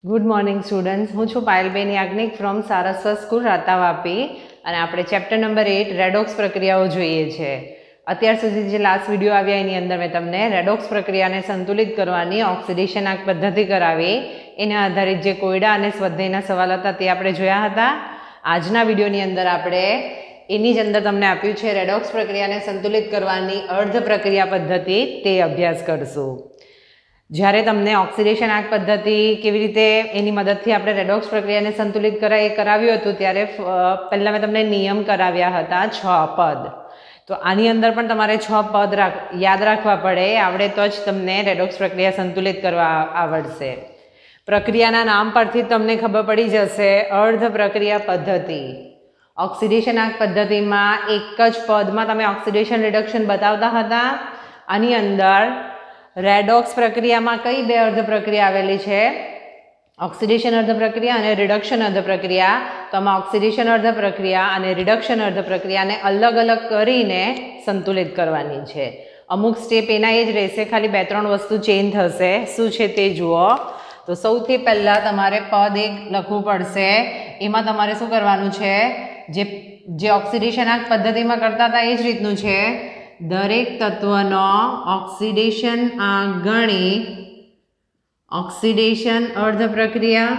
Good morning students, હું છું Payalben Yagnik from Saraswat school Ratavapi અને આપણે ચેપ્ટર નંબર 8 રેડોક્સ પ્રક્રિયાઓ જોઈએ છે. અત્યાર સુધી જે લાસ્ટ વિડીયો આવ્યા એની અંદર મેં તમને રેડોક્સ પ્રક્રિયાને સંતુલિત કરવાની ઓક્સિડેશન આંક પદ્ધતિ કરાવી. એના આધારિત જે કોયડા અને સ્વાધ્યાયના સવાલ હતા તે આપણે જોયા હતા. આજના વિડીયોની અંદર આપણે એની જ અંદર તમને આપ્યું છે રેડોક્સ પ્રક્રિયાને સંતુલિત કરવાની અર્ધ પ્રક્રિયા પદ્ધતિ, તે અભ્યાસ કરશું. જ્યારે તમને ઓક્સિડેશન આંક પદ્ધતિ કેવી રીતે એની મદદથી આપણે રેડોક્સ પ્રક્રિયાને સંતુલિત કરાવ્યું હતું ત્યારે પહેલાં મેં તમને નિયમ કરાવ્યા હતા 6 પદ. તો આની અંદર પણ તમારે 6 પદ યાદ રાખવા પડે, આવડે તો જ તમને રેડોક્સ પ્રક્રિયા સંતુલિત કરવા આવડશે. પ્રક્રિયાના નામ પરથી તમને ખબર પડી જશે અર્ધ પ્રક્રિયા પદ્ધતિ. ઓક્સિડેશન આંક પદ્ધતિમાં એક જ પદમાં તમે ઓક્સિડેશન રિડક્શન બતાવતા હતા. આની અંદર રેડોક્સ પ્રક્રિયામાં કઈ બે અર્ધ પ્રક્રિયા આવેલી છે? ઓક્સિડેશન અર્ધ પ્રક્રિયા અને રિડક્શન અર્ધ પ્રક્રિયા. તો આમાં ઓક્સિડેશન અર્ધ પ્રક્રિયા અને રિડક્શન અર્ધ પ્રક્રિયાને અલગ અલગ કરીને સંતુલિત કરવાની છે. અમુક સ્ટેપ એના એ જ રહેશે, ખાલી 2-3 વસ્તુ ચેન્જ થશે. શું છે તે જુઓ. તો સૌથી પહેલાં તમારે પદ 1 લખવું પડશે. એમાં તમારે શું કરવાનું છે? જે ઓક્સિડેશન આંક પદ્ધતિમાં કરતા હતા એ જ રીતનું છે. દરેક તત્વનો ઓક્સિડેશન આંક ગણી ઓક્સિડેશન અર્ધ પ્રક્રિયા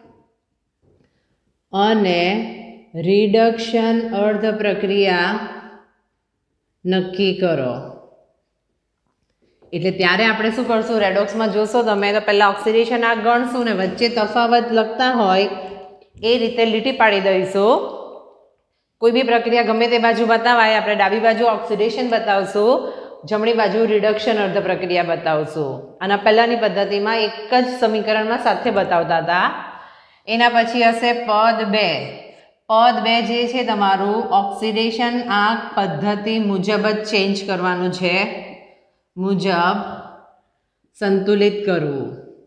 અને રિડક્શન અર્ધ પ્રક્રિયા નક્કી કરો. એટલે ત્યારે આપણે શું કરશું? રેડોક્સમાં જોશો તમે તો પહેલાં ઓક્સિડેશન આંક ગણશું ને વચ્ચે તફાવત લખતા હોય એ રીતે લીટી પાડી દઈશું. કોઈ બી પ્રક્રિયા ગમે તે બાજુ બતાવાય, આપણે ડાબી બાજુ ઓક્સિડેશન બતાવશું, જમણી બાજુ રિડક્શન અર્ધ પ્રક્રિયા બતાવશું. આના પહેલાંની પદ્ધતિમાં એક જ સમીકરણમાં સાથે બતાવતા હતા. એના પછી હશે પદ 2. પદ 2 જે છે તમારું ઓક્સિડેશન આંક પદ્ધતિ મુજબ જ ચેન્જ કરવાનું છે. મુજબ સંતુલિત કરવું.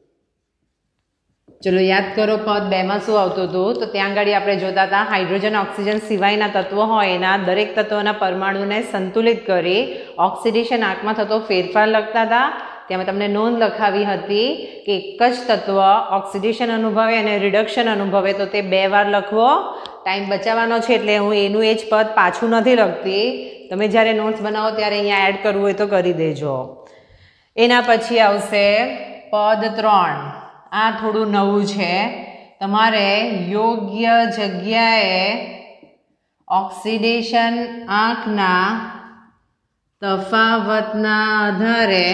ચલો યાદ કરો, પદ 2માં શું આવતું હતું? તો ત્યાં આગળ આપણે જોતા હતા હાઇડ્રોજન ઓક્સિજન સિવાયના તત્વો હોય એના દરેક તત્વોના પરમાણુને સંતુલિત કરી ઓક્સિડેશન આંકમાં થતો ફેરફાર લખતા હતા. ત્યાં તમને નોંધ લખાવી હતી કે એક જ તત્વ ઓક્સિડેશન અનુભવે અને રિડક્શન અનુભવે તો તે 2 વાર લખવો. ટાઈમ બચાવવાનો છે એટલે હું એનું એ જ પદ પાછું નથી લખતી. તમે જ્યારે નોટ્સ બનાવો ત્યારે અહીંયા એડ કરવું હોય તો કરી દેજો. એના પછી આવશે પદ 3. આ થોડું નવું છે. તમારે યોગ્ય જગ્યાએ ઓક્સિડેશન આંકના તફાવતના આધારે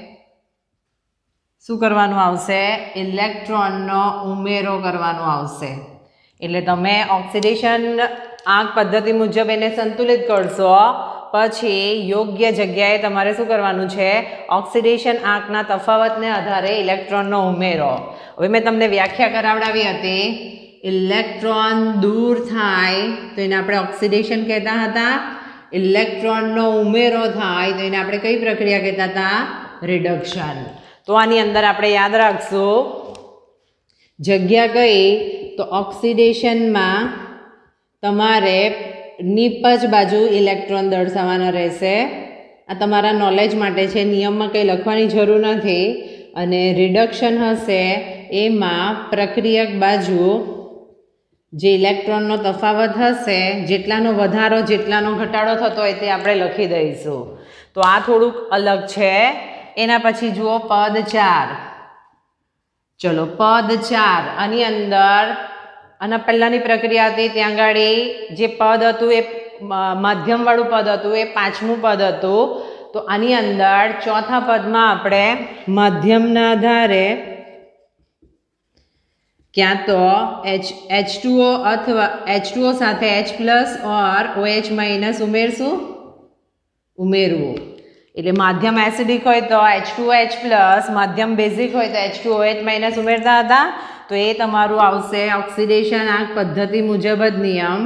શું કરવાનું આવશે? ઇલેક્ટ્રોનનો ઉમેરો કરવાનો આવશે. એટલે તમે ઓક્સિડેશન આંક પદ્ધતિ મુજબ એને સંતુલિત કરશો, પછી યોગ્ય જગ્યાએ તમારે શું કરવાનું છે? ઓક્સિડેશન આંકના તફાવતને આધારે ઇલેક્ટ્રોનનો ઉમેરો. હવે મેં તમને વ્યાખ્યા કરાવડાવી હતી. ઇલેક્ટ્રોન દૂર થાય તો એને આપણે ઓક્સિડેશન કહેતા હતા. ઇલેક્ટ્રોનનો ઉમેરો થાય તો એને આપણે કઈ પ્રક્રિયા કહેતા હતા? રિડક્શન. તો આની અંદર આપણે યાદ રાખશું જગ્યા કઈ? તો ઓક્સિડેશનમાં તમારે નીપજ બાજુ ઇલેક્ટ્રોન દર્શાવવાના રહેશે. આ તમારા નોલેજ માટે છે, નિયમમાં કંઈ લખવાની જરૂર નથી. અને રિડક્શન હશે એમાં પ્રક્રિયક બાજુ જે ઇલેક્ટ્રોનનો તફાવત હશે, જેટલાનો વધારો જેટલાનો ઘટાડો થતો હોય તે આપણે લખી દઈશું. તો આ થોડુંક અલગ છે. એના પછી જુઓ પદ 4. ચલો પદ 4. આની અંદર આના પહેલાંની પ્રક્રિયા હતી ત્યાં આગળ જે પદ હતું એ માધ્યમવાળું પદ હતું, એ 5મું પદ હતું. તો આની અંદર ચોથા પદમાં આપણે માધ્યમના આધારે ક્યાં તો H2O અથવા H2O સાથે H+ ઓર OH- ઉમેરવું. એટલે માધ્યમ એસિડિક હોય તો H2OH+, માધ્યમ બેઝિક હોય તો H2OH- ઉમેરતા હતા. તો એ તમારું આવશે ઓક્સિડેશન આંક પદ્ધતિ મુજબ જ નિયમ.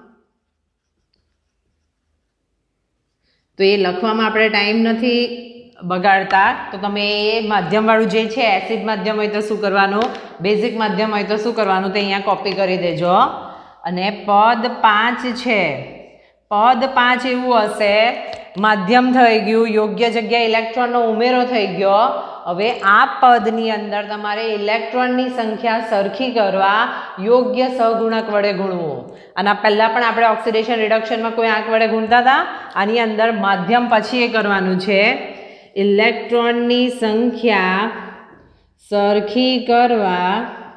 તો એ લખવામાં આપણે ટાઈમ નથી બગાડતા. તો તમે એ માધ્યમવાળું જે છે, એસિડ માધ્યમ હોય તો શું કરવાનું, બેઝિક માધ્યમ હોય તો શું કરવાનું, તે અહીંયા કોપી કરી દેજો. અને પદ 5 છે. પદ 5 એવું હશે, માધ્યમ થઈ ગયું, યોગ્ય જગ્યાએ ઇલેક્ટ્રોનનો ઉમેરો થઈ ગયો. હવે આ પદની અંદર તમારે ઇલેક્ટ્રોનની સંખ્યા સરખી કરવા યોગ્ય સહગુણક વડે ગુણવું. આના પહેલાં પણ આપણે ઓક્સિડેશન રિડક્શનમાં કોઈ આંક વડે ગુણતા હતા. આની અંદર માધ્યમ પછી એ કરવાનું છે. ઇલેક્ટ્રોનની સંખ્યા સરખી કરવા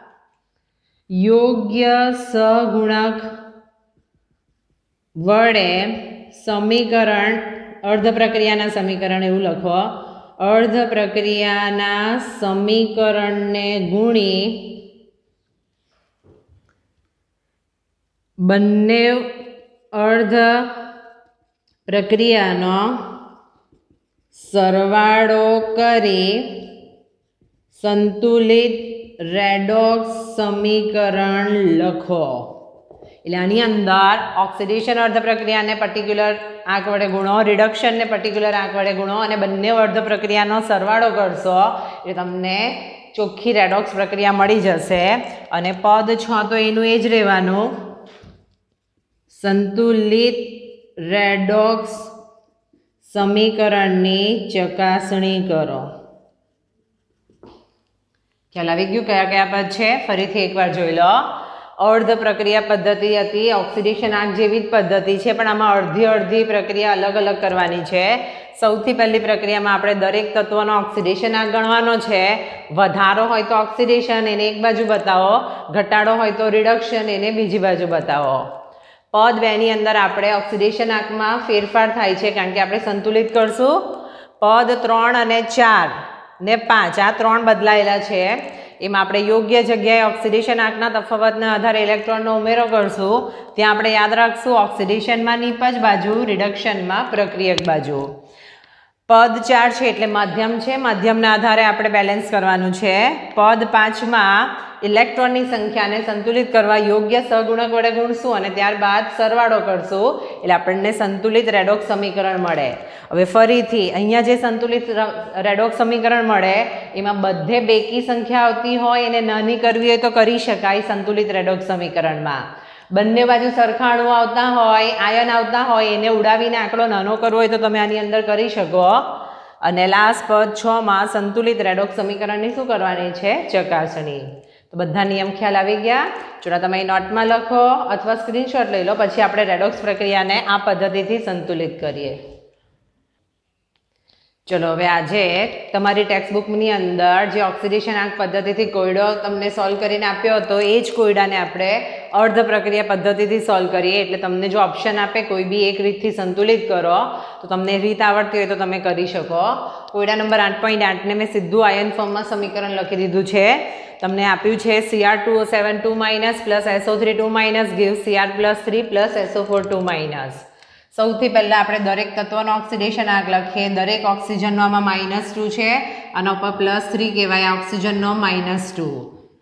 યોગ્ય સહગુણક વડે સમીકરણ, અર્ધ પ્રક્રિયાના સમીકરણ એવું લખો, અર્ધ પ્રક્રિયાના સમીકરણને ગુણી બંને અર્ધ પ્રક્રિયાનો સરવાળો કરી સંતુલિત રેડોક્સ સમીકરણ લખો. એટલે આની અંદર ઓક્સિડેશન અર્ધ પ્રક્રિયાને પર્ટિક્યુલર આંક વડે ગુણો, રિડક્શનને પર્ટિક્યુલર આંક વડે ગુણો અને બંને અર્ધ પ્રક્રિયાનો સરવાળો કરશો એટલે તમને ચોખ્ખી રેડોક્સ પ્રક્રિયા મળી જશે. અને પદ 6 તો એનું એ જ રહેવાનું, સંતુલિત રેડોક્સ સમીકરણની ચકાસણી કરો. ખ્યાલ આવી ગયું કયા કયા પદ છે? ફરીથી એકવાર જોઈ લો. અર્ધ પ્રક્રિયા પદ્ધતિ હતી, ઓક્સિડેશન આંક જેવી જ પદ્ધતિ છે, પણ આમાં અડધી પ્રક્રિયા અલગ અલગ કરવાની છે. સૌથી પહેલી પ્રક્રિયામાં આપણે દરેક તત્વનો ઓક્સિડેશન આંક ગણવાનો છે. વધારો હોય તો ઓક્સિડેશન, એને એક બાજુ બતાવો, ઘટાડો હોય તો રિડક્શન, એને બીજી બાજુ બતાવો. પદ 2 ની અંદર આપણે ઓક્સિડેશન આંકમાં ફેરફાર થાય છે કારણ કે આપણે સંતુલિત કરશું. પદ 3 અને 4 ને 5 આ 3 બદલાયેલા છે. એમાં આપણે યોગ્ય જગ્યાએ ઓક્સિડેશન આંકના તફાવતને આધારે ઇલેક્ટ્રોનનો ઉમેરો કરશું. ત્યાં આપણે યાદ રાખશું ઓક્સિડેશનમાં નિપજ બાજુ, રિડક્શનમાં પ્રક્રિયક બાજુ. પદ 4 છે એટલે માધ્યમ છે, માધ્યમના આધારે આપણે બેલેન્સ કરવાનું છે. પદ 5માં ઇલેક્ટ્રોનની સંખ્યાને સંતુલિત કરવા યોગ્ય સહગુણક વડે ગુણશું અને ત્યારબાદ સરવાળો કરશું એટલે આપણને સંતુલિત રેડોક્સ સમીકરણ મળે. હવે ફરીથી અહીંયા જે સંતુલિત રેડોક્સ સમીકરણ મળે એમાં બધે બેકી સંખ્યા આવતી હોય એને નાની કરવી હોય તો કરી શકાય. સંતુલિત રેડોક્સ સમીકરણમાં બંને બાજુ સરખાણું આવતા હોય, આયન આવતા હોય, એને ઉડાવીને આંકડો નાનો કરવો હોય તો તમે આની અંદર કરી શકો. અને લાસ્ટ પદ 6માં સંતુલિત રેડોક્સ સમીકરણની શું કરવાની છે? ચકાસણી. તો બધા નિયમ ખ્યાલ આવી ગયા? જોડા તમે નોટમાં લખો અથવા સ્ક્રીનશોટ લઈ લો, પછી આપણે રેડોક્સ પ્રક્રિયાને આ પદ્ધતિથી સંતુલિત કરીએ. ચલો હવે આજે તમારી ટેક્સ્ટબુકની અંદર જે ઓક્સિડેશન આંક પદ્ધતિથી કોયડો તમને સોલ્વ કરીને આપ્યો હતો એ જ કોયડાને આપણે અર્ધ પ્રક્રિયા પદ્ધતિથી સોલ્વ કરીએ. એટલે તમને જો ઓપ્શન આપે કોઈ બી એક રીતથી સંતુલિત કરો તો તમને રીત આવડતી હોય તો તમે કરી શકો. કોયડા નંબર 8.8 ને મેં સીધું આયન ફોર્મમાં સમીકરણ લખી દીધું છે. તમને આપ્યું છે Cr2O7 2- plus SO3 2- gives Cr+3 + SO4 2-. સૌથી પહેલાં આપણે દરેક તત્વનો ઓક્સિડેશન આંક લખીએ. દરેક ઓક્સિજનનો આમાં -2 છે, આના ઉપર +3 કહેવાય, ઓક્સિજનનો -2.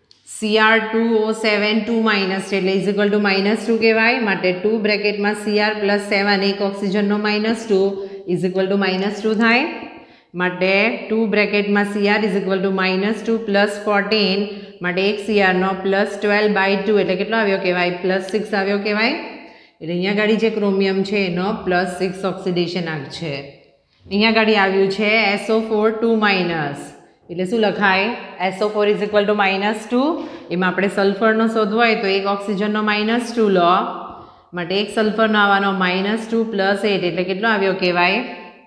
Cr2O7 2- છે એટલે ઇઝ ઇક્વલ ટુ -2 કહેવાય. માટે 2 બ્રેકેટમાં Cr+7 એક ઓક્સિજનનો -2 ઇઝ ઇક્વલ ટુ -2 થાય. માટે 2 બ્રેકેટમાં Cr ઇઝ ઇક્વલ ટુ -2 + 14 માટે એક Crનો +12/2 એટલે કેટલો આવ્યો કહેવાય? +6 આવ્યો કહેવાય. એટલે અહીંયા ગાડી જે ક્રોમિયમ છે એનો +6 ઓક્સિડેશન આંક છે. અહીંયા ગાડી આવ્યું છે SO4 2- એટલે શું લખાય? SO4 is equal to -2. એમાં આપણે સલ્ફરનો શોધવો હોય તો એક ઓક્સિજનનો -2 લો. માટે એક સલ્ફરનો આવવાનો -2 + 8 એટલે કેટલો આવ્યો કહેવાય?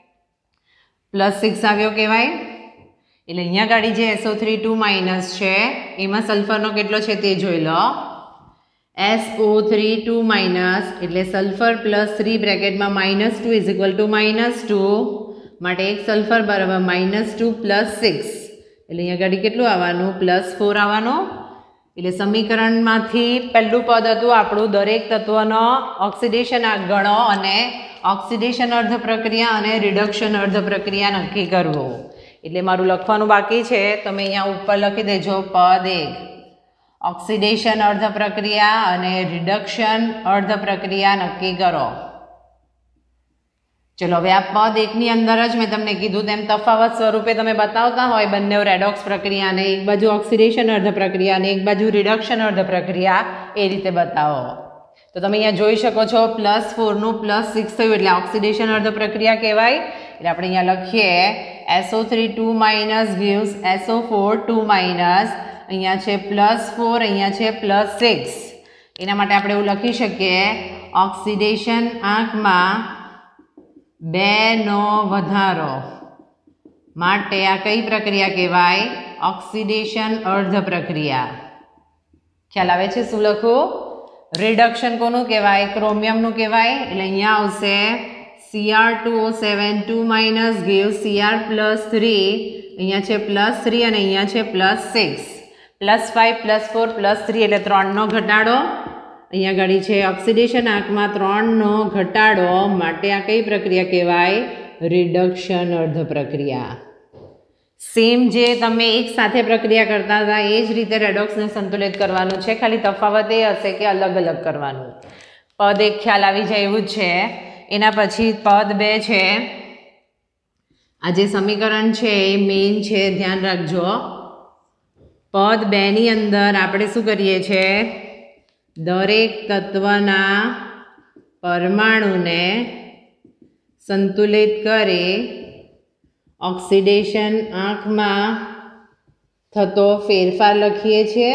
+6 આવ્યો કહેવાય. એટલે અહીંયા ગાડી જે SO3 2- છે એમાં સલ્ફરનો કેટલો છે તે જોઈ લો. SO3 2- એટલે સલ્ફર +3 બ્રેકેટમાં -2 ઇઝ ઇક્વલ ટુ -2 માટે એક સલ્ફર બરાબર -2 + 6 એટલે અહીંયા ગાડી કેટલું આવવાનું? +4 આવવાનું. એટલે સમીકરણમાંથી પહેલું પદ હતું આપણું દરેક તત્વનો ઓક્સિડેશન આંક ગણો અને ઓક્સિડેશન અર્ધ પ્રક્રિયા અને રિડક્શન અર્ધ પ્રક્રિયા નક્કી કરવું. એટલે મારું લખવાનું બાકી છે, તમે અહીંયા ઉપર લખી દેજો પદ 1 ઓક્સિડેશન અર્ધ પ્રક્રિયા અને રિડક્શન અર્ધ પ્રક્રિયા નક્કી કરો. ચલો હવે આ પદ 1 ની અંદર જ મેં તમને કીધું તેમ તફાવત સ્વરૂપે તમે બતાવતા હોય બંને રેડોક્સ પ્રક્રિયાને, એક બાજુ ઓક્સિડેશન અર્ધ પ્રક્રિયા અને એક બાજુ રિડક્શન અર્ધ પ્રક્રિયા, એ રીતે બતાવો. તો તમે અહીંયા જોઈ શકો છો +4 નું +6 થયું એટલે ઓક્સિડેશન અર્ધ પ્રક્રિયા કહેવાય. એટલે આપણે અહીંયા લખીએ SO3 2- gives SO4 2-. અહીંયા છે +4, અહીંયા છે +6. એના માટે આપણે એવું લખી શકીએ ઓક્સિડેશન આંકમાં 2 નો વધારો માટે આ કઈ પ્રક્રિયા કહેવાય? ઓક્સિડેશન અર્ધ પ્રક્રિયા. ખ્યાલ આવે છે શું લખું? રિડક્શન કોનું કહેવાય? ક્રોમિયમનું કહેવાય. એટલે અહીંયા આવશે Cr2O7 2- gives Cr+3. અહીંયા છે +3 અને અહીંયા છે +6. +5 +4 +3 એટલે 3 નો ઘટાડો. અહીંયા ગાડી છે ઓક્સિડેશન આંકમાં 3 નો ઘટાડો માટે આ કઈ પ્રક્રિયા કહેવાય? રિડક્શન અર્ધ પ્રક્રિયા. સેમ જે તમે એક સાથે પ્રક્રિયા કરતા હતા એ જ રીતે રેડોક્સને સંતુલિત કરવાનું છે, ખાલી તફાવત એ હશે કે અલગ અલગ કરવાનું. પદ 1 ખ્યાલ આવી જાય એવું જ છે. એના પછી પદ 2 છે. આ જે સમીકરણ છે એ મેઇન છે, ધ્યાન રાખજો. પદ 2 ની અંદર આપણે શું કરીએ છીએ? દરેક તત્વના પરમાણુને સંતુલિત કરી ઓક્સિડેશન આંકમાં થતો ફેરફાર લખીએ છીએ.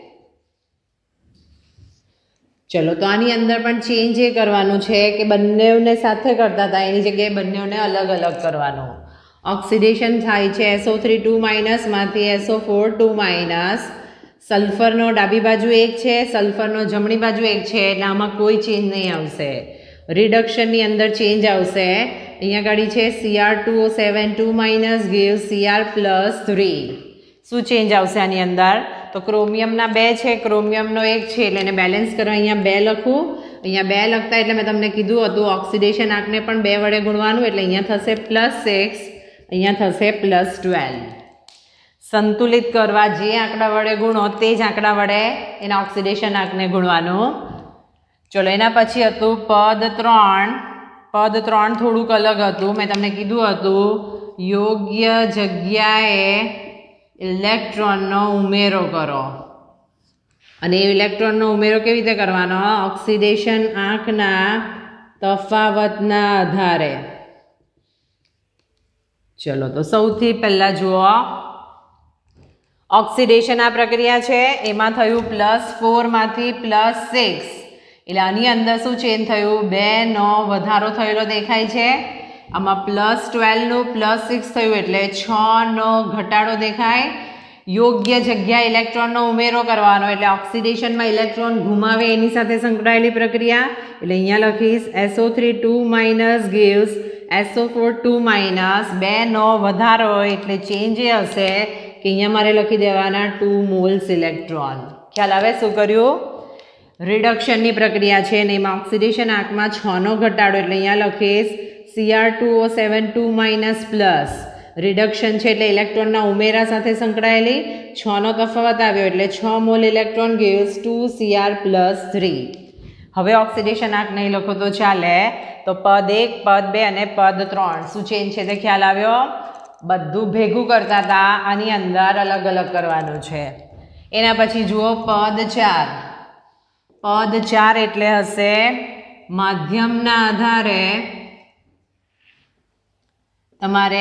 ચલો તો આની અંદર પણ ચેન્જ એ કરવાનું છે કે બંનેને સાથે કરતા હતા એની જગ્યાએ બંનેને અલગ અલગ કરવાનું. ઓક્સિડેશન થાય છે SO3 2- માંથી SO4 2-. સલ્ફરનો ડાબી બાજુ 1 છે, સલ્ફરનો જમણી બાજુ 1 છે એટલે આમાં કોઈ ચેન્જ નહીં આવશે. રિડક્શનની અંદર ચેન્જ આવશે. અહીંયા ગાડી છે Cr2O7 2- gives Cr+3. શું ચેન્જ આવશે આની અંદર? તો ક્રોમિયમના 2 છે, ક્રોમિયમનો 1 છે એટલે એને બેલેન્સ કરવા અહીંયા 2 લખું. અહીંયા 2 લખતા એટલે મેં તમને કીધું હતું ઓક્સિડેશન આંકને પણ 2 વડે ગુણવાનું એટલે અહીંયા થશે +6, અહીંયા થશે +12. સંતુલિત કરવા જે આંકડા વડે ગુણો તે જ આંકડા વડે એના ઓક્સિડેશન આંકને ગુણવાનું. ચલો એના પછી હતું પદ 3. પદ 3 થોડુંક અલગ હતું. મેં તમને કીધું હતું યોગ્ય જગ્યાએ ઇલેક્ટ્રોનનો ઉમેરો કરો. અને એ ઇલેક્ટ્રોનનો ઉમેરો કેવી રીતે કરવાનો? ઓક્સિડેશન આંકના તફાવતના આધારે. ચલો તો સૌથી પહેલાં જુઓ ઓક્સિડેશન આ પ્રક્રિયા છે એમાં થયું +4 માંથી +6 એટલે આની અંદર શું ચેન્જ થયું? 2 નો વધારો થયેલો દેખાય છે. આમાં +12 નું +6 થયું એટલે 6 નો ઘટાડો દેખાય. યોગ્ય જગ્યાએ ઇલેક્ટ્રોનનો ઉમેરો કરવાનો એટલે ઓક્સિડેશનમાં ઇલેક્ટ્રોન ઘુમાવે એની સાથે સંકળાયેલી પ્રક્રિયા. એટલે અહીંયા લખીશ SO3 2- gives SO4 2-. 2 નો વધારો એટલે ચેન્જ એ હશે કે અહીંયા મારે લખી દેવાના 2 મોલ્સ ઇલેક્ટ્રોન. ખ્યાલ આવે શું કર્યું? રિડક્શનની પ્રક્રિયા છે અને એમાં ઓક્સિડેશન આંકમાં 6 નો ઘટાડો એટલે અહીંયા લખીશ Cr2O7 2-. રિડક્શન છે એટલે ઇલેક્ટ્રોનના ઉમેરા સાથે સંકળાયેલી 6 નો તફાવત આવ્યો એટલે 6 મોલ ઇલેક્ટ્રોન gives 2 Cr+3. હવે ઓક્સિડેશન આંક નહીં લખો તો ચાલે. તો પદ 1, પદ 2 અને પદ 3 શું ચેન્જ છે તે ખ્યાલ આવ્યો? બધું ભેગું કરતા હતા આની અંદર અલગ અલગ કરવાનું છે. એના પછી જુઓ પદ 4. પદ 4 એટલે હશે માધ્યમના આધારે તમારે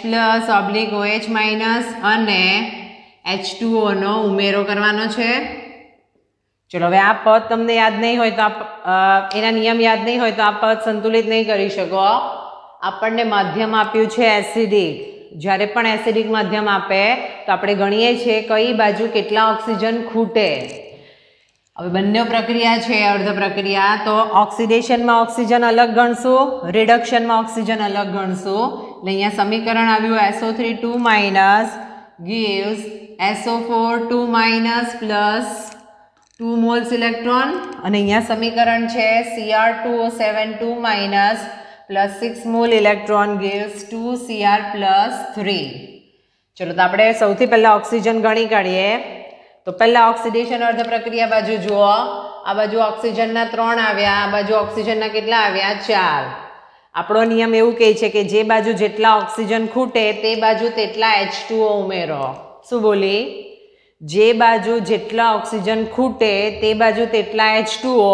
H+/OH- અને H2O નો ઉમેરો કરવાનો છે. ચલો હવે આ પદ તમને યાદ નહીં હોય તો એના નિયમ યાદ નહીં હોય તો આ પદ સંતુલિત નહીં કરી શકો. આપણને માધ્યમ આપ્યું છે એસિડિક. જ્યારે પણ એસિડિક માધ્યમ આપે તો આપણે ગણીએ છીએ કઈ બાજુ કેટલા ઓક્સિજન ખૂટે. હવે બંને પ્રક્રિયા છે અર્ધ પ્રક્રિયા તો ઓક્સિડેશનમાં ઓક્સિજન અલગ ગણશું, રિડક્શનમાં ઓક્સિજન અલગ ગણશું. એટલે અહીંયા સમીકરણ આવ્યું SO3 2- gives SO4 2- plus 2 moles electron અને અહીંયા સમીકરણ છે Cr2O7 2- plus 6 mole electron gives 2 Cr+3. ચલો તો આપણે સૌથી પહેલા ઓક્સિજન ગણી કાઢીએ. તો પહેલા ઓક્સિડેશન અર્ધ પ્રક્રિયા બાજુ જુઓ. આ બાજુ ઓક્સિજનના 3 આવ્યા, આ બાજુ ઓક્સિજનના કેટલા આવ્યા? 4. આપણો નિયમ એવું કહે છે કે જે બાજુ જેટલા ઓક્સિજન ખૂટે તે બાજુ તેટલા H2O ઉમેરો. શું બોલી? જે બાજુ જેટલા ઓક્સિજન ખૂટે તે બાજુ તેટલા H2O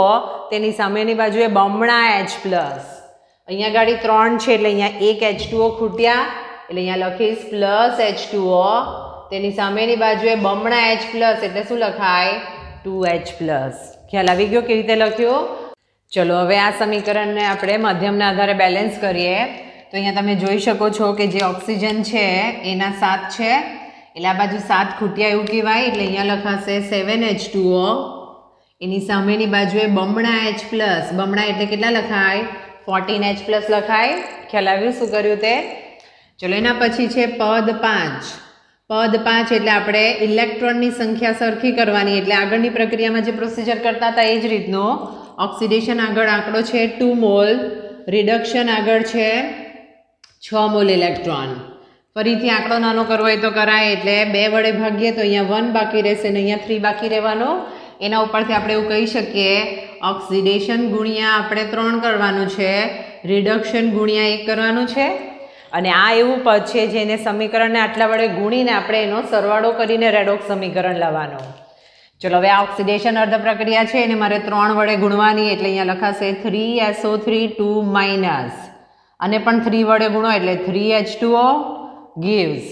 તેની સામેની બાજુએ બમણા H પ્લસ. અહીંયા ગાડી 3 છે એટલે અહીંયા એક H2O ખૂટ્યા એટલે અહીંયા લખીશ પ્લસ H2O. તેની સામેની બાજુએ બમણા H પ્લસ એટલે શું લખાય 2H પ્લસ. ખ્યાલ આવી ગયો કેવી રીતે લખ્યું? ચલો હવે આ સમીકરણને આપણે મધ્યમના આધારે બેલેન્સ કરીએ. તો અહીંયા તમે જોઈ શકો છો કે જે ઓક્સિજન છે એના 7 છે એટલે આ બાજુ 7 ખૂટ્યા એવું કહેવાય એટલે અહીંયા લખાશે 7H2O. એની સામેની બાજુએ બમણા H પ્લસ. બમણા એટલે કેટલા લખાય 14H પ્લસ લખાય. ખ્યાલ આવ્યું શું કર્યું તે? ચલો એના પછી છે પદ 5. પદ 5 એટલે આપણે ઇલેક્ટ્રોનની સંખ્યા સરખી કરવાની એટલે આગળની પ્રક્રિયામાં જે પ્રોસિજર કરતા હતા એ જ રીતનો. ઓક્સિડેશન આગળ આંકડો છે 2 મોલ, રિડક્શન આગળ છે 6 મોલ ઇલેક્ટ્રોન. ફરીથી આંકડો નાનો કરવો હોય તો કરાય એટલે 2 વડે ભાગીએ તો અહીંયા 1 બાકી રહેશે ને અહીંયા 3 બાકી રહેવાનો. એના ઉપરથી આપણે એવું કહી શકીએ ઓક્સિડેશન ગુણ્યા આપણે 3 કરવાનું છે, રિડક્શન ગુણ્યા 1 કરવાનું છે. અને આ એવું પદ છે જેને સમીકરણને આટલા વડે ગુણીને આપણે એનો સરવાળો કરીને રેડોક્સ સમીકરણ લાવવાનો. ચલો હવે આ ઓક્સિડેશન અર્ધ પ્રક્રિયા છે એને મારે 3 વડે ગુણવાની એટલે અહીંયા લખાશે 3SO3 2 માઇનસ અને પણ 3 વડે ગુણો એટલે 3H2O gives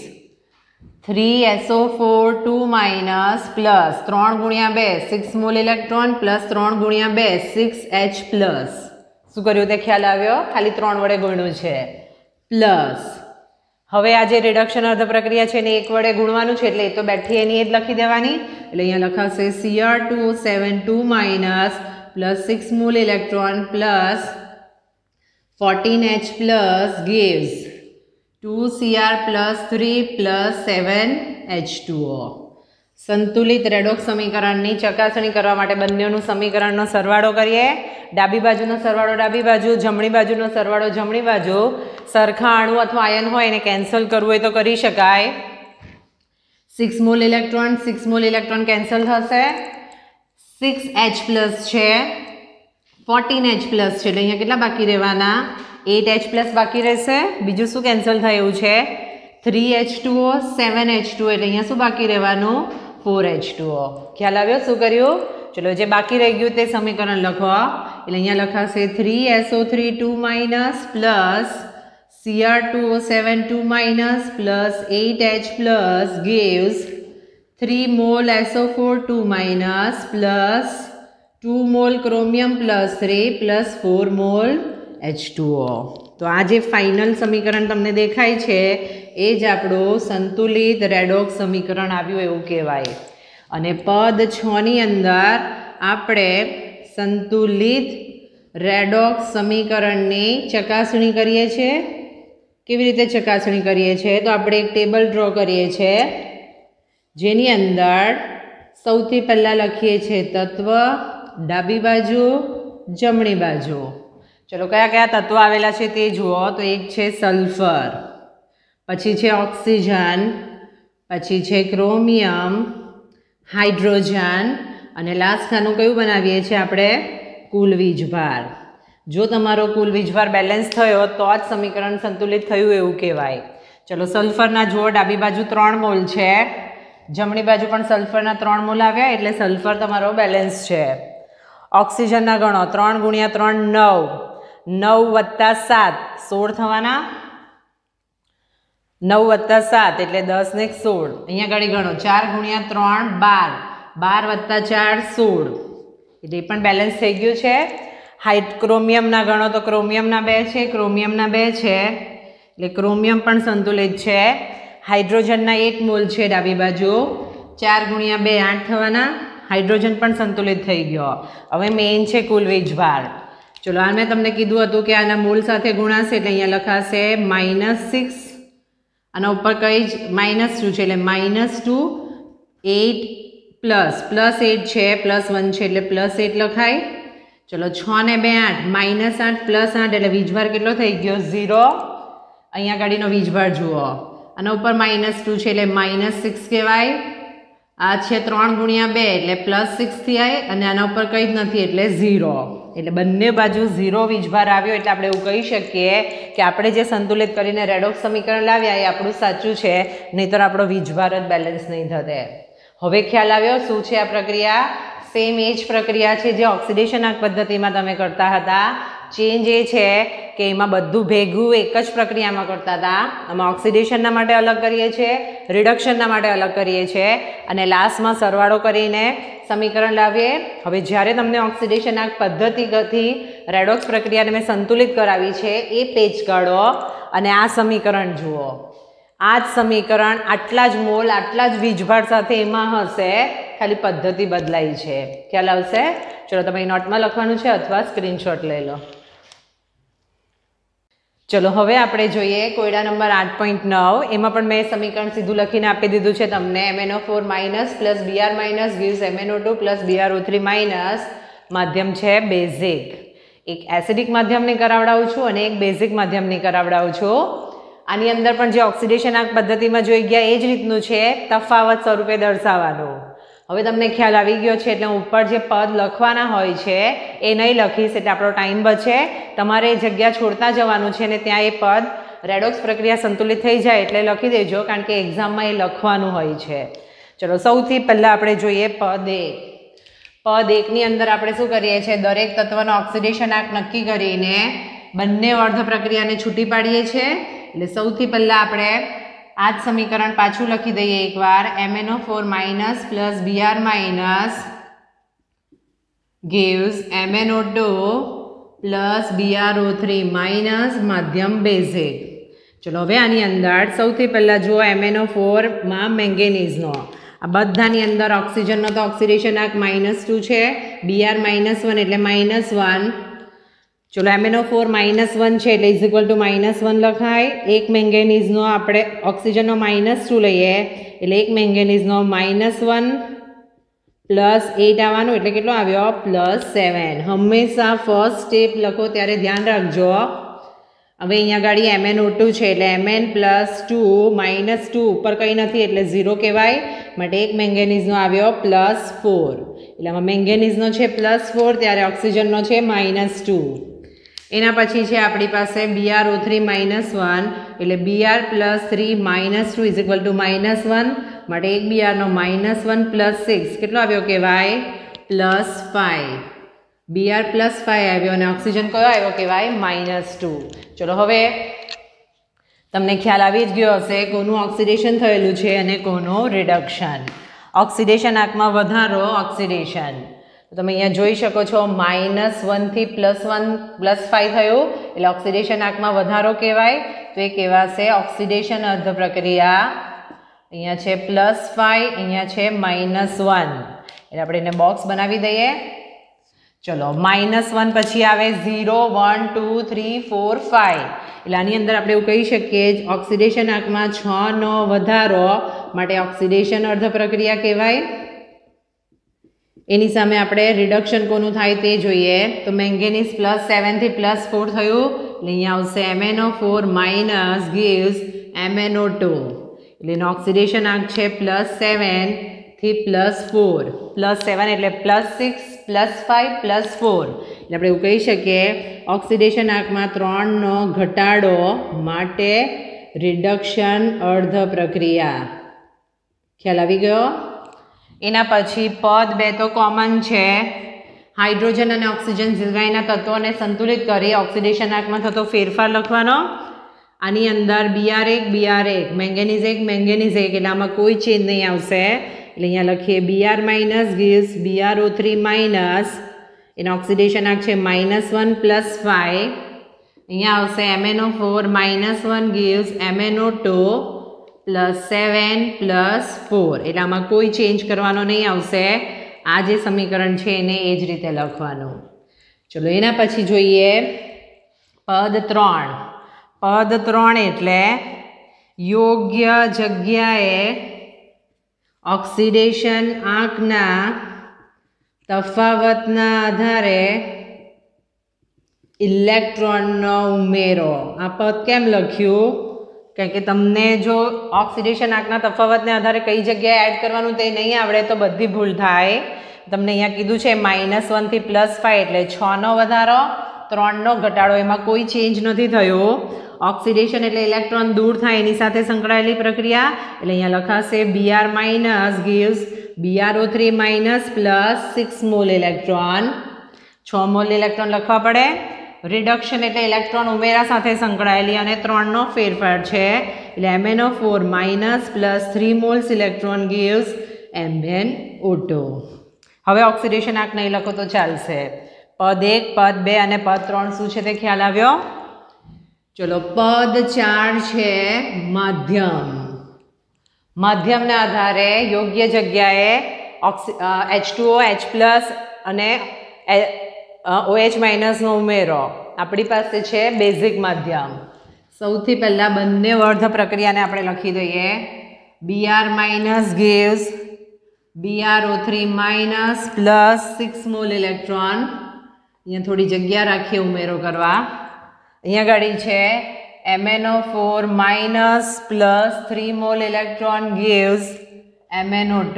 3SO4 2 minus plus 3 ગુણ્યા 2 6 મોલ ઇલેક્ટ્રોન પ્લસ 3 ગુણ્યા 2 6H પ્લસ. શું કર્યું તે ખ્યાલ આવ્યો? ખાલી 3 વડે ગુણ્યું છે પ્લસ. હવે આ જે રિડક્શન અર્ધ પ્રક્રિયા છે એને 1 વડે ગુણવાનું છે એટલે એ તો બેઠી એની એ જ લખી દેવાની એટલે અહીંયા લખાશે Cr2 7 2 minus plus 6 mole electron plus 14H plus gives 2Cr plus 3 plus 7H2O. સંતુલિત રેડોક્સ સમીકરણની ચકાસણી કરવા માટે બંનેનું સમીકરણનો સરવાળો કરીએ. ડાબી બાજુનો સરવાળો ડાબી બાજુ, જમણી બાજુનો સરવાળો જમણી બાજુ. સરખા અણુ અથવા આયન હોય એને કેન્સલ કરવું હોય તો કરી શકાય. 6 મોલ ઇલેક્ટ્રોન કેન્સલ થશે. 6H પ્લસ છે, 14H પ્લસ છે એટલે અહીંયા કેટલા બાકી રહેવાના 8H પ્લસ બાકી રહેશે. બીજું શું કેન્સલ થાય એવું છે 3H2O 7H2O એટલે અહીંયા શું બાકી રહેવાનું 4H2O. ખ્યાલ આવ્યો શું કર્યું? ચલો જે બાકી રહી ગયું તે સમીકરણ લખો એટલે અહીંયા લખાશે 3SO3 2 minus plus Cr2O7 2 minus plus 8H plus gives 3 mole SO4 2 minus plus 2 mole chromium plus 3 plus 4 mole H2O. તો આ જે ફાઇનલ સમીકરણ તમને દેખાય છે એ જ આપણું સંતુલિત રેડોક્સ સમીકરણ આવ્યું એવું કહેવાય. અને પદ 6 ની અંદર આપણે સંતુલિત રેડોક્સ સમીકરણની ચકાસણી કરીએ છીએ. કેવી રીતે ચકાસણી કરીએ છીએ? તો આપણે એક ટેબલ ડ્રો કરીએ છીએ જેની અંદર સૌથી પહેલાં લખીએ છીએ તત્વ, ડાબી બાજુ, જમણી બાજુ. ચલો કયા કયા તત્વો આવેલા છે તે જુઓ. તો એક છે સલ્ફર, પછી છે ઓક્સિજન, પછી છે ક્રોમિયમ, હાઇડ્રોજન અને લાસ્ટ ખાનું કયું બનાવીએ છીએ આપણે કુલ વીજભાર. જો તમારો કુલ વીજભાર બેલેન્સ થયો તો જ સમીકરણ સંતુલિત થયું એવું કહેવાય. ચલો સલ્ફરના જુઓ ડાબી બાજુ 3 મોલ છે, જમણી બાજુ પણ સલ્ફરના 3 મોલ આવ્યા એટલે સલ્ફર તમારો બેલેન્સ છે. ઓક્સિજનના ગણો 3 ગુણ્યા 3 9, 9 વત્તા 7 16 થવાના. 9 વત્તા 7 એટલે 10 ને 16. અહીંયા ગાડી ગણો 4 ગુણ્યા 3 12, 12 વત્તા 4 16 એટલે એ પણ બેલેન્સ થઈ ગયું છે. ક્રોમિયમના ગણો તો ક્રોમિયમના 2 છે, ક્રોમિયમના 2 છે એટલે ક્રોમિયમ પણ સંતુલિત છે. હાઇડ્રોજનના 1 મોલ છે ડાબી બાજુ, 4 ગુણ્યા 2 8 થવાના. હાઇડ્રોજન પણ સંતુલિત થઈ ગયો. હવે મેઇન છે કુલ વીજભાર. ચલો આ મેં તમને કીધું હતું કે આના મોલ સાથે ગુણાશે એટલે અહીંયા લખાશે -6. આના ઉપર કઈ જ -2 છે એટલે -2 8 પ્લસ 8 છે +1 છે એટલે +8 લખાય. ચલો 6 ને 2 8, -8 + 8 એટલે વીજભાર કેટલો થઈ ગયો 0. અહીંયા ગાડીનો વીજભાર જુઓ, આના ઉપર -2 છે એટલે -6 કહેવાય. આ છે 3 ગુણ્યા 2 એટલે +6 થાય અને આના ઉપર કંઈ જ નથી એટલે 0. એટલે બંને બાજુ 0 વીજભાર આવ્યો એટલે આપણે એવું કહી શકીએ કે આપણે જે સંતુલિત કરીને રેડોક્સ સમીકરણ લાવ્યા એ આપણું સાચું છે, નહીંતર આપણો વીજભાર જ બેલેન્સ નહીં થતે. હવે ખ્યાલ આવ્યો શું છે આ પ્રક્રિયા? સેમ એ જ પ્રક્રિયા છે જે ઓક્સિડેશન આંક પદ્ધતિમાં તમે કરતા હતા. ચેન્જ એ છે કે એમાં બધું ભેગું એક જ પ્રક્રિયામાં કરતા હતા. આમાં ઓક્સિડેશનના માટે અલગ કરીએ છીએ, રિડક્શનના માટે અલગ કરીએ છીએ અને લાસ્ટમાં સરવાળો કરીને સમીકરણ લાવીએ. હવે જ્યારે તમને ઓક્સિડેશન આંક પદ્ધતિથી રેડોક્સ પ્રક્રિયાને મેં સંતુલિત કરાવી છે એ પેજ કાઢો અને આ સમીકરણ જુઓ. આ જ સમીકરણ આટલા જ મોલ આટલા જ વીજભાર સાથે એમાં હશે, ખાલી પદ્ધતિ બદલાઈ છે. ખ્યાલ આવશે? ચલો તમે નોટમાં લખવાનું છે અથવા સ્ક્રીનશોટ લઈ લો. ચલો હવે આપણે જોઈએ કોયડા નંબર 8.9. એમાં પણ મેં સમીકરણ સીધું લખીને આપી દીધું છે તમને. MnO4 minus plus Br minus gives MnO2 plus BrO3 minus. માધ્યમ છે બેઝિક. એક એસિડિક માધ્યમની કરાવડાવું છું અને એક બેઝિક માધ્યમની કરાવડાવું છું. આની અંદર પણ જે ઓક્સિડેશન આંક પદ્ધતિમાં જોઈ ગયા એ જ રીતનું છે, તફાવત સ્વરૂપે દર્શાવવાનું. હવે તમને ખ્યાલ આવી ગયો છે એટલે ઉપર જે પદ લખવાના હોય છે એ નહીં લખીશ એટલે આપણો ટાઈમ બચે. તમારે જગ્યા છોડતા જવાનું છે અને ત્યાં એ પદ રેડોક્સ પ્રક્રિયા સંતુલિત થઈ જાય એટલે લખી દેજો, કારણ કે એક્ઝામમાં એ લખવાનું હોય છે. ચલો સૌથી પહેલાં આપણે જોઈએ પદ 1. પદ 1ની અંદર આપણે શું કરીએ છીએ? દરેક તત્વનો ઓક્સિડેશન આંક નક્કી કરીને બંને અર્ધ પ્રક્રિયાને છૂટી પાડીએ છીએ. એટલે સૌથી પહેલાં આપણે આ જ સમીકરણ પાછું લખી દઈએ એકવાર. MnO4 minus plus Br minus gives MnO2 plus BrO3 minus માધ્યમ બેઝિક. ચલો હવે આની અંદર સૌથી પહેલાં જુઓ MnO4માં મેંગેનીઝનો. આ બધાની અંદર ઓક્સિજનનો તો ઓક્સિડેશન આંક -2 છે, Br -1 એટલે -1. ચલો MnO4 -1 છે એટલે ઇઝ ઇક્વલ ટુ -1 લખાય. એક મેંગેનીઝનો આપણે ઓક્સિજનનો -2 લઈએ એટલે એક મેંગેનીઝનો -1 પ્લસ 8 આવવાનું એટલે કેટલો આવ્યો? +7. હંમેશા ફર્સ્ટ સ્ટેપ લખો ત્યારે ધ્યાન રાખજો. હવે અહીંયા ગાડી MnO2 છે એટલે Mn +2 -2 ઉપર કંઈ નથી એટલે 0 કહેવાય. માટે એક મેંગેનીઝનો આવ્યો +4 એટલે આમાં મેંગેનીઝનો છે +4 ત્યારે ઓક્સિજનનો છે -2. એના પછી છે આપણી પાસે BrO3 -1 એટલે Br +3 -2 ઇઝ ઇક્વલ ટુ -1. માટે એક Brનો -1 +6 કેટલો આવ્યો કહેવાય? +5. Br +5 આવ્યો અને ઓક્સિજન કયો આવ્યો કહેવાય? -2. ચલો હવે તમને ખ્યાલ આવી જ ગયો હશે કોનું ઓક્સિડેશન થયેલું છે અને કોનું રિડક્શન. ઓક્સિડેશન આંકમાં વધારો ઓક્સિડેશન. તમે અહીંયા જોઈ શકો છો -1 થી +1 +5 થયું એટલે ઓક્સિડેશન આંકમાં વધારો કહેવાય. તો એ કહેવાશે ઓક્સિડેશન અર્ધ પ્રક્રિયા. અહીંયા છે +5, અહીંયા છે -1 એટલે આપણે એને બોક્સ બનાવી દઈએ. ચલો -1 પછી આવે 0, 1, 2, 3, 4, 5 એટલે આની અંદર આપણે એવું કહી શકીએ ઓક્સિડેશન આંકમાં 6નો વધારો માટે ઓક્સિડેશન અર્ધ પ્રક્રિયા કહેવાય. એની સામે આપણે રિડક્શન કોનું થાય તે જોઈએ. તો મેંગેનીઝ +7 થી +4 થયું એટલે અહીંયા આવશે MnO4 માઇનસ gives MnO2 એટલે એનો ઓક્સિડેશન આંક છે +7 થી +4. +7 એટલે +6 +5 +4 એટલે આપણે એવું કહી શકીએ ઓક્સિડેશન આંકમાં 3નો ઘટાડો માટે રિડક્શન અર્ધ પ્રક્રિયા. ખ્યાલ આવી ગયો? એના પછી પદ 2 તો કોમન છે. હાઇડ્રોજન અને ઓક્સિજન સિવાયના તત્વોને સંતુલિત કરી ઓક્સિડેશન આંકમાં થતો ફેરફાર લખવાનો. આની અંદર Br1 મેંગેનીઝ 1 મેંગેનીઝ 1 એટલે આમાં કોઈ ચેન્જ નહીં આવશે એટલે અહીંયા લખીએ Br minus gives BrO3 minus એનો ઓક્સિડેશન આંક છે -1 +5. અહીંયા આવશે MnO4 -1 gives MnO2 +7 +4 એટલે આમાં કોઈ ચેન્જ કરવાનો નહીં આવશે. આ જે સમીકરણ છે એને એ જ રીતે લખવાનું. ચલો એના પછી જોઈએ પદ 3. પદ 3 એટલે યોગ્ય જગ્યાએ ઓક્સિડેશન આંકના તફાવતના આધારે ઇલેક્ટ્રોનનો ઉમેરો. આ પદ કેમ લખ્યું? કારણ કે તમને જો ઓક્સિડેશન આંકના તફાવતને આધારે કઈ જગ્યાએ એડ કરવાનું તે નહીં આવડે તો બધી ભૂલ થાય. તમને અહીંયા કીધું છે -1 થી +5 એટલે 6નો વધારો 3નો ઘટાડો, એમાં કોઈ ચેન્જ નથી થયો. ઓક્સિડેશન એટલે ઇલેક્ટ્રોન દૂર થાય એની સાથે સંકળાયેલી પ્રક્રિયા એટલે અહીંયા લખાશે Br minus gives BrO3 minus plus 6 mole electron, 6 mole electron લખવા પડે. રિડક્શન એટલે ઇલેક્ટ્રોન ઉમેરા સાથે સંકળાયેલી અને 3નો ફેરફાર છે એટલે MnO4 minus plus 3 moles electron gives MnO2. હવે ઓક્સિડેશન આંક નહીં લખો તો ચાલશે. પદ 1, પદ 2 અને પદ 3 શું છે તે ખ્યાલ આવ્યો? ચલો, પદ 4 છે માધ્યમ. માધ્યમના આધારે યોગ્ય જગ્યાએ H2O, H+ અને OH માઇનસનો ઉમેરો. આપણી પાસે છે બેઝિક માધ્યમ. સૌથી પહેલાં બંને અર્ધ પ્રક્રિયાને આપણે લખી દઈએ. Br minus gives BrO3 minus plus 6 mole electron. અહીંયા થોડી જગ્યા રાખીએ ઉમેરો કરવા. અહીંયા ગાડી છે MnO4 minus plus 3 mole electron gives MnO2.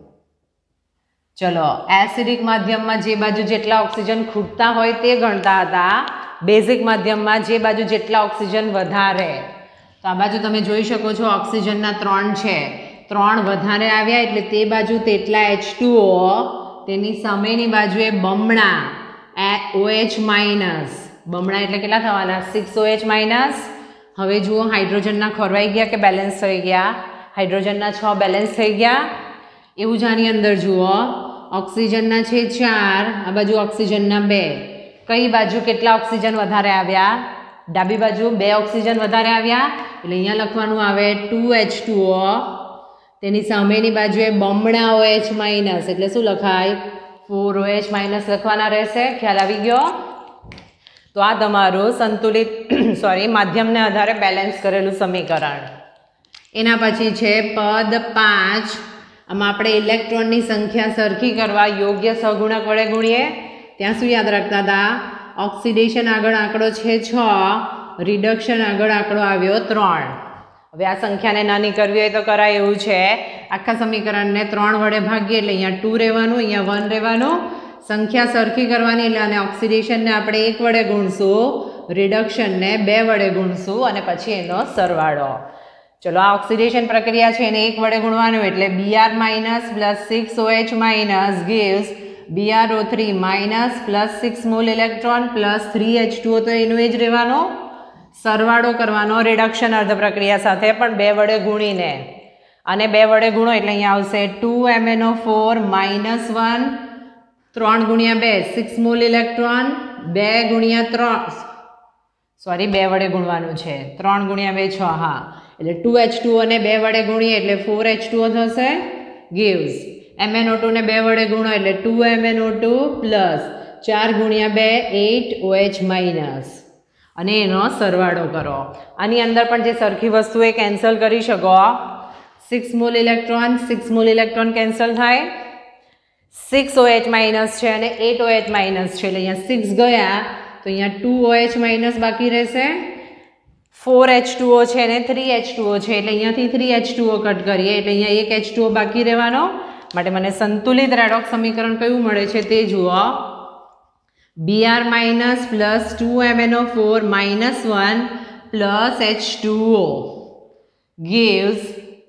ચલો, એસિડિક માધ્યમમાં જે બાજુ જેટલા ઓક્સિજન ખૂટતા હોય તે ગણતા હતા. બેઝિક માધ્યમમાં જે બાજુ જેટલા ઓક્સિજન વધારે. તો આ બાજુ તમે જોઈ શકો છો ઓક્સિજનના 3 છે, 3 વધારે આવ્યા એટલે તે બાજુ તેટલા H2O, તેની સામેની બાજુએ બમણા OH માઇનસ. બમણા એટલે કેટલા થવાના? 6 OH માઇનસ. હવે જુઓ, હાઇડ્રોજનના ખોરવાઈ ગયા કે બેલેન્સ થઈ ગયા? હાઇડ્રોજનના 6 બેલેન્સ થઈ ગયા. એવું જ આની અંદર જુઓ, ઓક્સિજનના છે 4, આ બાજુ ઓક્સિજનના 2. કઈ બાજુ કેટલા ઓક્સિજન વધારે આવ્યા? ડાબી બાજુ 2 ઓક્સિજન વધારે આવ્યા એટલે અહીંયા લખવાનું આવે 2H2O. તેની સામેની બાજુએ બમણા OH માઇનસ એટલે શું લખાય? 4OH માઇનસ લખવાના રહેશે. ખ્યાલ આવી ગયો? તો આ તમારું સંતુલિત માધ્યમને આધારે બેલેન્સ કરેલું સમીકરણ. એના પછી છે પદ 5. આમાં આપણે ઇલેક્ટ્રોનની સંખ્યા સરખી કરવા યોગ્ય સહગુણક વડે ગુણીએ. ત્યાં શું યાદ રાખતા હતા? ઓક્સિડેશન આગળ આંકડો છે 6, રિડક્શન આગળ આંકડો આવ્યો 3. હવે આ સંખ્યાને નાની કરવી હોય તો કરાય એવું છે. આખા સમીકરણને 3 વડે ભાગીએ એટલે અહીંયા 2 રહેવાનું, અહીંયા 1 રહેવાનું. સંખ્યા સરખી કરવાની એટલે અને ઓક્સિડેશનને આપણે 1 વડે ગુણશું, રિડક્શનને 2 વડે ગુણશું અને પછી એનો સરવાળો. ચલો, આ ઓક્સિડેશન પ્રક્રિયા છે એને 1 વડે ગુણવાનું એટલે Br minus plus 6OH minus gives BrO3 minus plus 6 mole electron plus 3H2O. તો એનું એ જ રહેવાનો. સરવાળો કરવાનો રિડક્શન અર્ધ પ્રક્રિયા સાથે પણ 2 વડે ગુણીને. અને 2 વડે ગુણો એટલે અહીંયા આવશે 2MnO4 માઇનસ 1, 3 ગુણ્યા 2 6 મોલ ઇલેક્ટ્રોન, 2 ગુણ્યા 3 2 વડે ગુણવાનું છે, 3 ગુણ્યા 2 6. હા, એટલે 2H2O ને 2 વડે ગુણીએ એટલે 4H2O થશે. gives MnO2 ને 2 વડે ગુણો એટલે 2MnO2 પ્લસ 4 ગુણ્યા 2 8OH માઇનસ અને એનો સરવાળો કરો. આની અંદર પણ જે સરખી વસ્તુ એ કેન્સલ કરી શકો. 6 મોલ ઇલેક્ટ્રોન કેન્સલ થાય. 6OH માઇનસ છે અને 8OH માઇનસ છે એટલે અહીંયા 6 ગયા તો અહીંયા 2OH માઇનસ બાકી રહેશે. 4H2O છે અને 3H2O છે એટલે અહીંયાથી 3H2O કટ કરીએ એટલે અહીંયા 1 H2O બાકી રહેવાનો. માટે મને સંતુલિત રેડોક્સ સમીકરણ કયું મળે છે તે જુઓ. Br minus plus 2MnO4 minus 1 plus H2O gives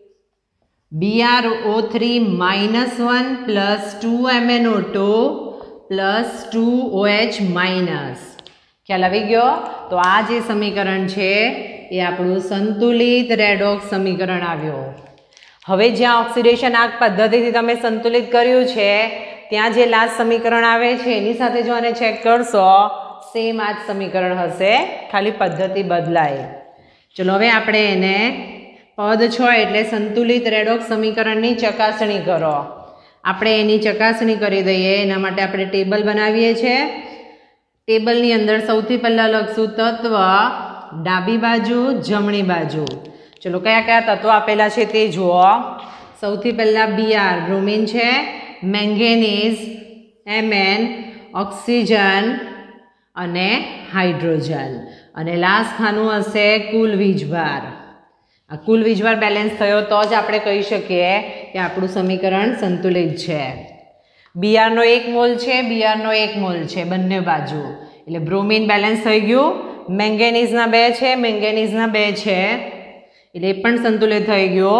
BrO3 minus 1 plus 2MnO2 plus 2OH minus. ખ્યાલ આવી ગયો? તો આ જે સમીકરણ છે એ આપણું સંતુલિત રેડોક્સ સમીકરણ આવ્યું. હવે જ્યાં ઓક્સિડેશન આંક પદ્ધતિથી તમે સંતુલિત કર્યું છે ત્યાં જે લાસ્ટ સમીકરણ આવે છે એની સાથે જો આને ચેક કરશો સેમ આ જ સમીકરણ હશે, ખાલી પદ્ધતિ બદલાય. ચલો, હવે આપણે એને પદ 6 એટલે સંતુલિત રેડોક્સ સમીકરણની ચકાસણી કરો. આપણે એની ચકાસણી કરી દઈએ. એના માટે આપણે ટેબલ બનાવીએ છીએ. ટેબલની અંદર સૌથી પહેલાં લખશું તત્વ, ડાબી બાજુ, જમણી બાજુ. ચલો, કયા કયા તત્વો આપેલા છે તે જુઓ. સૌથી પહેલાં Br બ્રોમિન છે, મેંગેનીઝ, Mn ઓક્સિજન અને હાઇડ્રોજન. અને લાસ્ટ ખાનું હશે કુલ વીજભાર. આ કુલ વીજભાર બેલેન્સ થયો તો જ આપણે કહી શકીએ કે આપણું સમીકરણ સંતુલિત છે. Brનો 1 મોલ છે, Brનો 1 મોલ છે બંને બાજુ એટલે બ્રોમિન બેલેન્સ થઈ ગયું. મેંગેનીઝના 2 છે, મેંગેનીઝના 2 છે એટલે એ પણ સંતુલિત થઈ ગયો.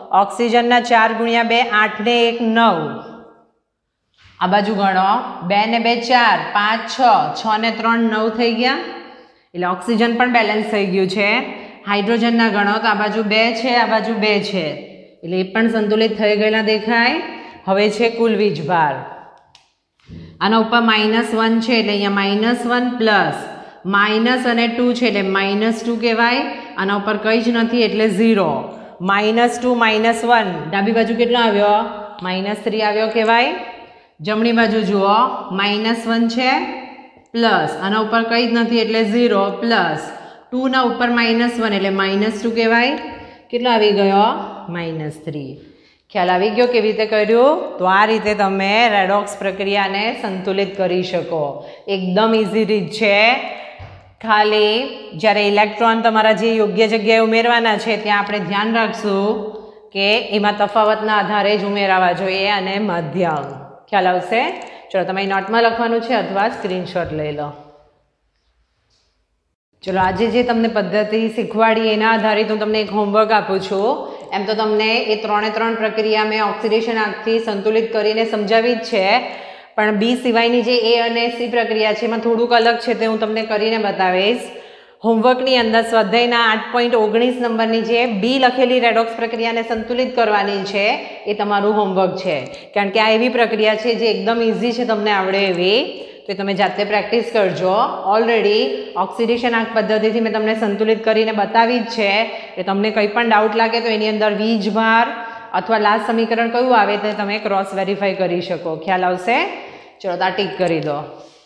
ઓક્સિજનના 4 ગુણ્યા 2 8 ને 1 9, આ બાજુ ગણો 2 ને 2 4 5 6 6 ને 3 9 થઈ ગયા, એટલે ઓક્સિજન પણ બેલેન્સ થઈ ગયું છે. હાઇડ્રોજનના ગણો તો આ બાજુ 2 છે, આ બાજુ 2 છે, એટલે એ પણ સંતુલિત થઈ ગયેલા દેખાય. હવે છે કુલ વીજભાર. આના ઉપર -1 છે એટલે અહીંયા -1 પ્લસ માઇનસ અને 2 છે એટલે -2 કહેવાય. આના ઉપર કંઈ જ નથી એટલે 0. -2 -1 ડાબી બાજુ કેટલો આવ્યો? -3 આવ્યો કહેવાય. જમણી બાજુ જુઓ -1 છે પ્લસ આના ઉપર કંઈ જ નથી એટલે 0 પ્લસ 2 ના ઉપર -1 એટલે -2 કહેવાય. કેટલો આવી ગયો? -3. ખ્યાલ આવી ગયો કેવી રીતે કર્યું? તો આ રીતે તમે રેડોક્સ પ્રક્રિયાને સંતુલિત કરી શકો. એકદમ ઇઝી રીત છે. ખાલી જ્યારે ઇલેક્ટ્રોન તમારા જે યોગ્ય જગ્યાએ ઉમેરવાના છે ત્યાં આપણે ધ્યાન રાખશું કે એમાં તફાવતના આધારે જ ઉમેરાવા જોઈએ અને મધ્યમ. ખ્યાલ આવશે? ચલો તમારી નોટમાં લખવાનું છે અથવા સ્ક્રીનશોટ લઈ લો. ચલો આજે જે તમને પદ્ધતિ શીખવાડી એના આધારિત હું તમને એક હોમવર્ક આપું છું. એમ તો તમને એ 3 પ્રક્રિયા મેં ઓક્સિડેશન આંખથી સંતુલિત કરીને સમજાવી જ છે, પણ બી સિવાયની જે એ અને સી પ્રક્રિયા છે એમાં થોડુંક અલગ છે તે હું તમને કરીને બતાવીશ. હોમવર્કની અંદર સ્વાધ્યાયના 8.19 નંબરની જે બી લખેલી રેડોક્સ પ્રક્રિયાને સંતુલિત કરવાની છે એ તમારું હોમવર્ક છે, કારણ કે આ એવી પ્રક્રિયા છે જે એકદમ ઇઝી છે, તમને આવડે એવી. તો તમે જાતે પ્રેક્ટિસ કરજો. ઓલરેડી ઓક્સિડેશન આંખ પદ્ધતિથી મેં તમને સંતુલિત કરીને બતાવી જ છે. કે તમને કંઈ પણ ડાઉટ લાગે તો એની અંદર વીજભાર અથવા લાસ્ટ સમીકરણ કયું આવે તે તમે ક્રોસ વેરીફાઈ કરી શકો. ખ્યાલ આવશે? ચલો તો આ ટીક કરી દો.